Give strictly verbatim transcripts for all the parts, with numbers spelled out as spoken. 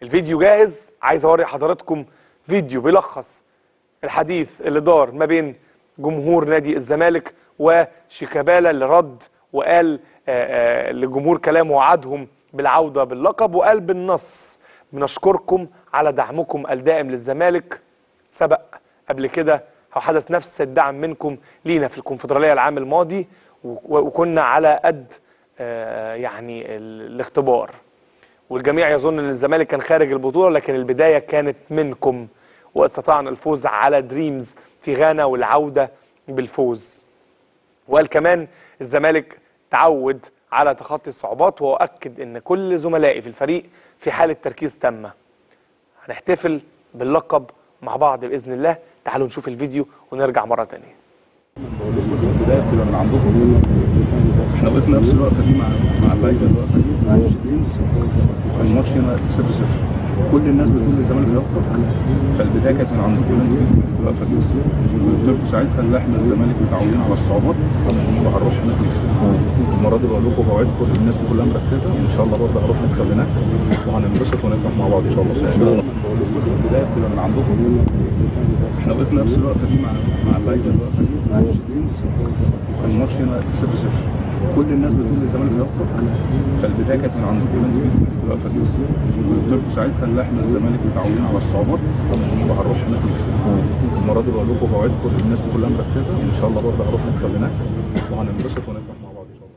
الفيديو جاهز. عايز اوري حضراتكم فيديو بيلخص الحديث اللي دار ما بين جمهور نادي الزمالك وشيكابالا، اللي رد وقال آآ آآ لجمهور كلامه وعدهم بالعودة باللقب، وقال بالنص: بنشكركم على دعمكم الدائم للزمالك. سبق قبل كده أو حدث نفس الدعم منكم لينا في الكونفدرالية العام الماضي، وكنا على قد يعني الاختبار، والجميع يظن ان الزمالك كان خارج البطولة، لكن البداية كانت منكم، واستطعنا الفوز على دريمز في غانا والعودة بالفوز. وقال كمان الزمالك تعود على تخطي الصعوبات، وأؤكد ان كل زملائي في الفريق في حالة تركيز تامة. هنحتفل باللقب مع بعض بإذن الله. تعالوا نشوف الفيديو ونرجع مرة تانية. البداية بتبقى من عندكم. احنا وقفنا نفس الوقفة دي مع مع اللعيبة الوقفة دي. الماتش هنا صفر صفر. كل الناس بتقول الزمالك هيخسر، فالبداية كانت من عندكم انتوا في الوقفة دي. وقلت لكم ساعتها ان احنا الزمالك متعودين على الصعوبات وهنروح هناك نكسب. المرة دي بقول لكم بوعدكم الناس كلها مركزة، وان شاء الله برضه هنروح نكسب هناك وهننبسط ونفرح مع بعض ان شاء الله. البداية بتبقى من عندكم. احنا وقفنا نفس الوقفة دي مع مع اللعيبة الوقفة دي. الماتش هنا صفر صفر. كل الناس بتقول الزمالك هيخسر، فالبدايه كانت من عندكم انتوا في الوقفه دي. وقلت لكم ساعتها ان احنا الزمالك متعودين على الصعوبات وهنروح هناك نكسب. المره دي بقول لكم بوعدكم الناس كلها مركزه، وان شاء الله برضه هنروح نكسب هناك وهننبسط ونفرح مع بعض ان شاء الله.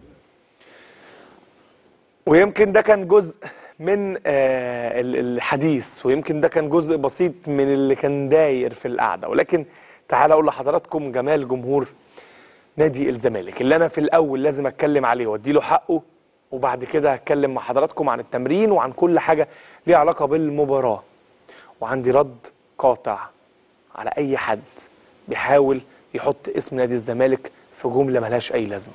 ويمكن ده كان جزء من آه الحديث، ويمكن ده كان جزء بسيط من اللي كان داير في القعده، ولكن تعال اقول لحضراتكم جمال جمهور نادي الزمالك اللي انا في الاول لازم اتكلم عليه واديله حقه، وبعد كده هتكلم مع حضراتكم عن التمرين وعن كل حاجه ليها علاقه بالمباراه. وعندي رد قاطع على اي حد بيحاول يحط اسم نادي الزمالك في جمله ملهاش اي لازمه.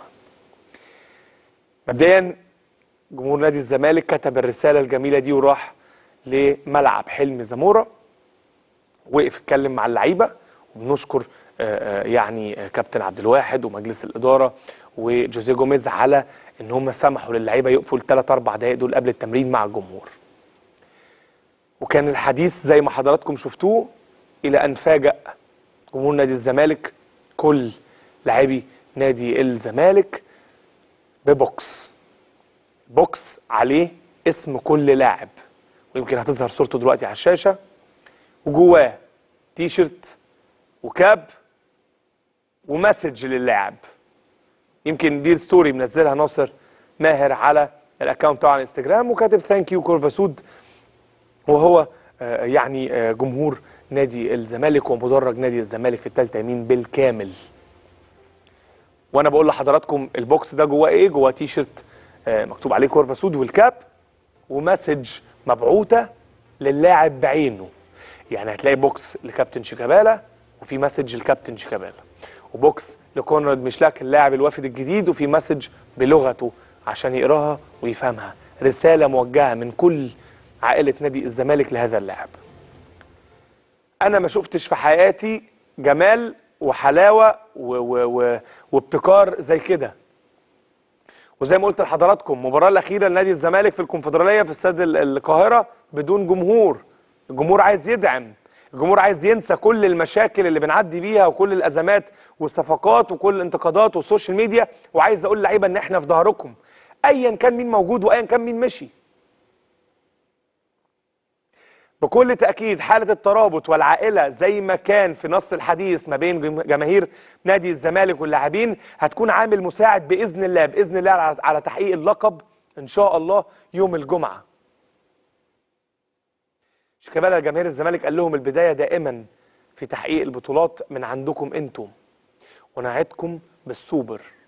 مبدئيا جمهور نادي الزمالك كتب الرساله الجميله دي وراح لملعب حلمي زموره، وقف اتكلم مع اللعيبه، وبنشكر يعني كابتن عبد الواحد ومجلس الاداره وجوزيه جوميز على ان هم سمحوا للعيبه يقفوا الثلاث اربع دقائق دول قبل التمرين مع الجمهور. وكان الحديث زي ما حضراتكم شفتوه الى ان فاجأ جمهور نادي الزمالك كل لاعبي نادي الزمالك ببوكس بوكس عليه اسم كل لاعب، ويمكن هتظهر صورته دلوقتي على الشاشه، وجواه تي شيرت وكاب ومسج للاعب. يمكن دي ستوري منزلها ناصر ماهر على الاكونت بتاعه على انستجرام، وكاتب ثانك يو كورفاسود، وهو آه يعني آه جمهور نادي الزمالك ومدرج نادي الزمالك في الثالثه يمين بالكامل. وانا بقول لحضراتكم البوكس ده جواه ايه؟ جواه تي شيرت آه مكتوب عليه كورفاسود والكاب، ومسج مبعوثه للاعب بعينه. يعني هتلاقي بوكس لكابتن شيكابالا وفي مسج لكابتن شيكابالا، وبوكس لكونراد مشلاك اللاعب الوافد الجديد وفي مسج بلغته عشان يقراها ويفهمها. رسالة موجهة من كل عائلة نادي الزمالك لهذا اللاعب. أنا ما شفتش في حياتي جمال وحلاوة و و و وابتكار زي كده. وزي ما قلت لحضراتكم المباراة الأخيرة لنادي الزمالك في الكونفدرالية في استاد القاهرة بدون جمهور. الجمهور عايز يدعم، الجمهور عايز ينسى كل المشاكل اللي بنعدي بيها وكل الازمات والصفقات وكل الانتقادات والسوشيال ميديا، وعايز اقول للعيبه ان احنا في ظهركم ايا كان مين موجود وايا كان مين مشي. بكل تاكيد حاله الترابط والعائله زي ما كان في نص الحديث ما بين جماهير نادي الزمالك واللاعبين هتكون عامل مساعد باذن الله باذن الله على تحقيق اللقب ان شاء الله يوم الجمعه. شيكابالا جماهير الزمالك قال لهم البدايه دائما في تحقيق البطولات من عندكم انتم، ونعدكم بالسوبر.